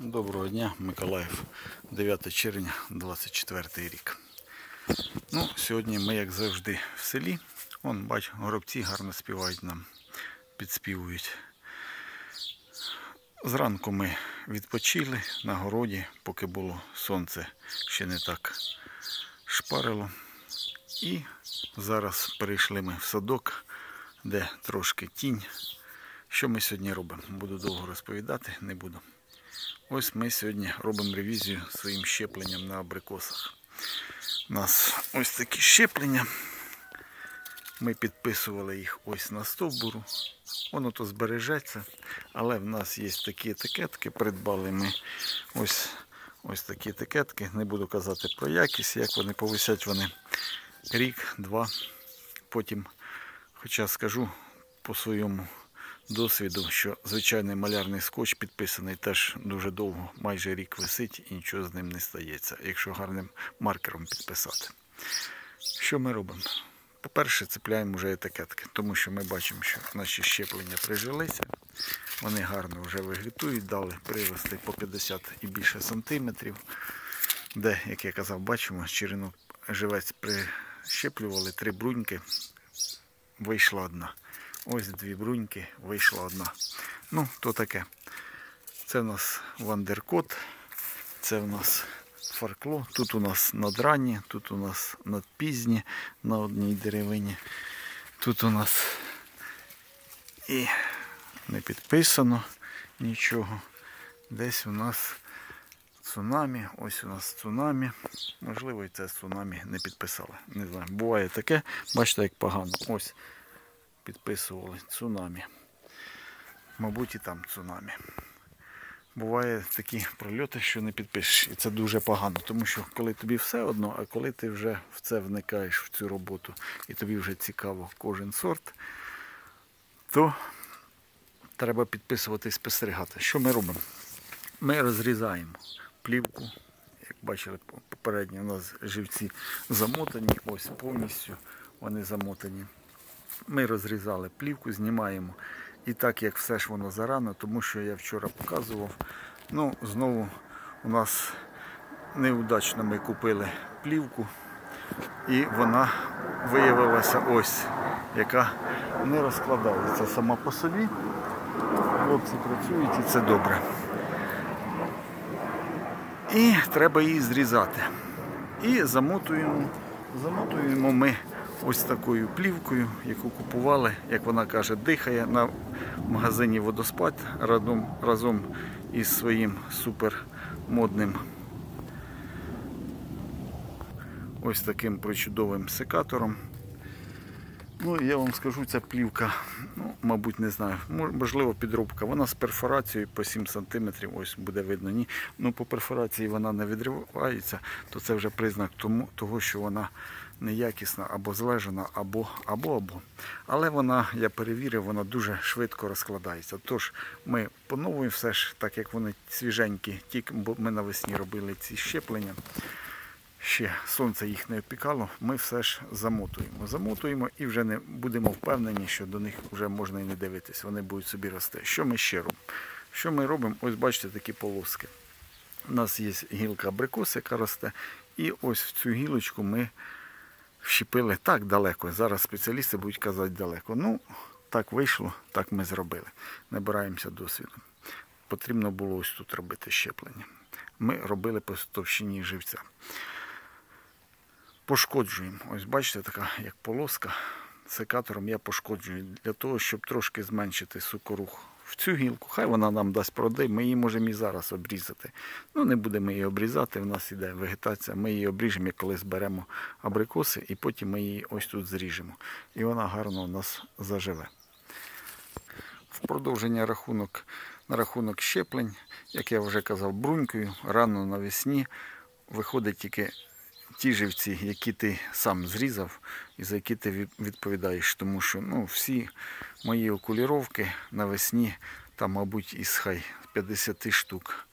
Доброго дня, Миколаїв, 9 червня, 24 рік. Сьогодні ми, як завжди, в селі. Вон, бач, горобці гарно співають нам, підспівують. Зранку ми відпочили на городі, поки було сонце ще не так шпарило. І зараз перейшли ми в садок, де трошки тінь. Що ми сьогодні робимо? Буду довго розповідати, не буду. Ось ми сьогодні робимо ревізію своїм щепленням на абрикосах. У нас ось такі щеплення. Ми підписували їх ось на стовбуру. Воно то збережеться. Але в нас є такі етикетки. Придбали ми ось такі етикетки. Не буду казати про якість, як вони повисять вони рік, два. Потім, хоча скажу по своєму досвіду, що звичайний малярний скотч підписаний теж дуже довго, майже рік висить і нічого з ним не стається, якщо гарним маркером підписати. Що ми робимо? По-перше, цепляємо вже етикетки, тому що ми бачимо, що наші щеплення прижилися, вони гарно вже вегетують, дали прирости по 50 і більше сантиметрів, де, як я казав, бачимо, черенок живець прищеплювали, 3 бруньки, вийшла одна. Ось 2 бруньки, вийшла одна. То таке. Це у нас вандеркот, це у нас фаркло. Тут у нас надранні, тут у нас надпізні на одній деревині. Тут у нас і не підписано нічого. Десь у нас цунамі, ось у нас цунамі. Можливо, і це цунамі не підписали. Не знаю, буває таке. Бачите, як погано. Ось. Підписували цунамі. Мабуть, і там цунамі. Буває такі прольоти, що не підпишеш. І це дуже погано, тому що коли тобі все одно, а коли ти вже в це вникаєш, в цю роботу, і тобі вже цікаво кожен сорт, то треба підписувати і спостерігати. Що ми робимо? Ми розрізаємо плівку. Як бачили, попередньо у нас живці замотані, ось повністю вони замотані. Ми розрізали плівку, знімаємо. І так, як все ж воно зарано, тому що я вчора показував. Знову у нас неудачно ми купили плівку. І вона виявилася ось, яка не розкладається сама по собі. Хлопці працюють і це добре. І треба її зрізати. І замотуємо ми ось такою плівкою, яку купували, як вона каже, дихає на магазині «Водоспад» разом із своїм супермодним ось таким причудовим секатором. Я вам скажу, ця плівка, мабуть, не знаю, можливо підробка. Вона з перфорацією по 7 см, ось буде видно, ні. По перфорації вона не відривається, то це вже признак того, що вона неякісна або злежена, або. Але вона, я перевірив, вона дуже швидко розкладається. Тож ми поновуємо все ж, так як вони свіженькі, тільки бо ми навесні робили ці щеплення. Ще сонце їх не опікало, ми все ж замотуємо і вже не будемо впевнені, що до них вже можна і не дивитись, вони будуть собі рости. Що ми ще робимо? Що ми робимо? Ось бачите такі полоски. У нас є гілка абрикос, яка росте, і ось в цю гілочку ми вщепили так далеко. Зараз спеціалісти будуть казати далеко. Так вийшло, так ми зробили. Набираємося досвіду. Потрібно було ось тут робити щеплення. Ми робили по товщині живця. Пошкоджуємо. Ось бачите, така як полоска. Секатором я пошкоджую для того, щоб трошки зменшити сокорух в цю гілку. Хай вона нам дасть плоди, ми її можемо і зараз обрізати. Не будемо її обрізати, в нас іде вегетація. Ми її обріжемо, коли зберемо абрикоси, і потім ми її ось тут зріжемо. І вона гарно у нас заживе. В продовження на рахунок щеплень, як я вже казав, брунькою, рано навесні виходить тільки ті живці, які ти сам зрізав і за які ти відповідаєш. Тому що всі мої окуліровки навесні, там, мабуть, із хай 50 штук,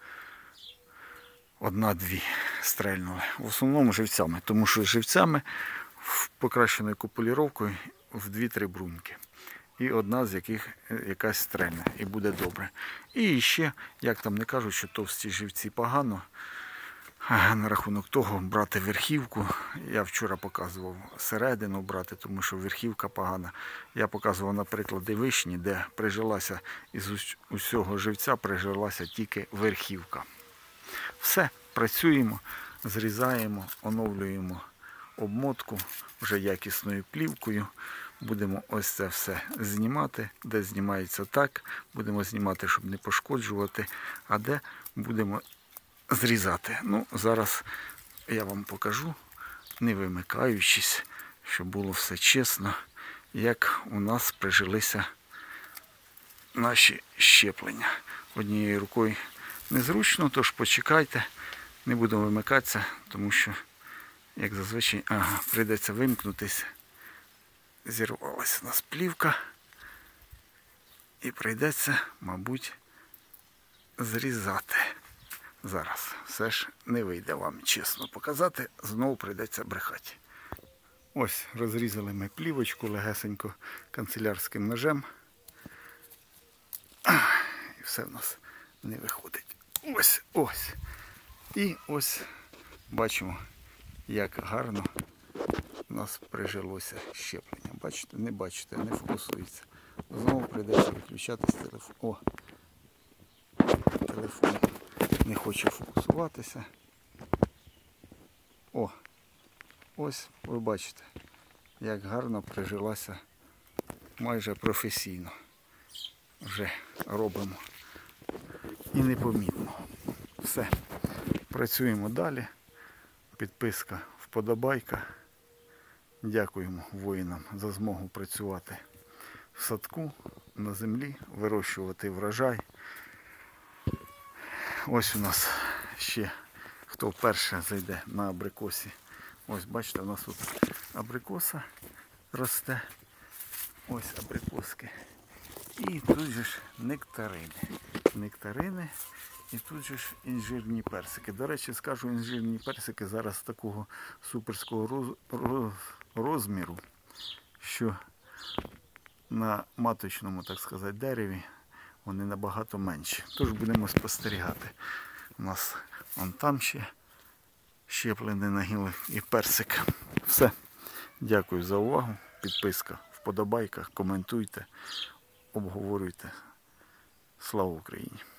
1-2 стрельнули. В основному живцями, тому що живцями покращеною купуліровкою в 2-3 бруньки. і одна з яких якась стрельне, і буде добре. І ще, як там не кажуть, що товсті живці погано, на рахунок того брати верхівку. Я вчора показував середину брати, тому що верхівка погана. Я показував на прикладі вишні, де прижилася із усього живця, прижилася тільки верхівка. Все, працюємо, зрізаємо, оновлюємо обмотку вже якісною плівкою. Будемо ось це все знімати, де знімається так, будемо знімати, щоб не пошкоджувати, а де будемо зрізати. Ну, зараз я вам покажу, не вимикаючись, щоб було все чесно, як у нас прижилися наші щеплення. Однією рукою незручно, тож почекайте, не будемо вимикатися, тому що, як зазвичай, прийдеться вимкнутися. Зірвалася у нас плівка і прийдеться, мабуть, зрізати. Зараз все ж не вийде вам чесно показати, знову прийдеться брехати. Ось розрізали ми плівочку легесенько канцелярським ножем. І все в нас не виходить. Ось. І ось бачимо, як гарно у нас прижилося щеплення. Бачите, не бачите, не фокусується. Знову прийдеться виключати з телефону. Телефон не хоче фокусуватися. Ось ви бачите, як гарно прижилася майже професійно. Вже робимо і непомітно. Все, працюємо далі. Підписка, вподобайка. Дякуємо воїнам за змогу працювати в садку, на землі, вирощувати врожай. Ось у нас ще, хто вперше зайде на абрикосі. Ось бачите, у нас тут абрикоса росте. Ось абрикоски. І тут же ж нектарини. І тут же ж інжирні персики. До речі, скажу, інжирні персики зараз такого суперського розміру, що на маточному, так сказати, дереві вони набагато менші. Тож будемо спостерігати. У нас вон там ще щеплений нагіл і персик. Все. Дякую за увагу. Підписка, вподобайка, коментуйте, обговорюйте. Слава Україні!